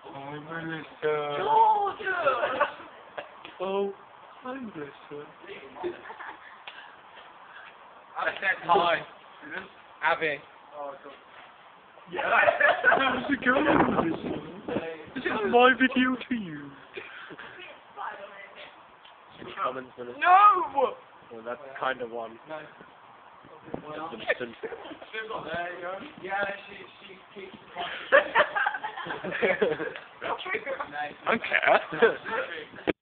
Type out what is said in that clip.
Hi, Melissa. Georgia! Oh, hi, Melissa. Hi. Abby. Yeah. How's it going, Melissa? This is my video to you. Any comments, Melissa? No! Well, that's kind of one. No. Just the- There you go. Yeah, she keeps I don't care.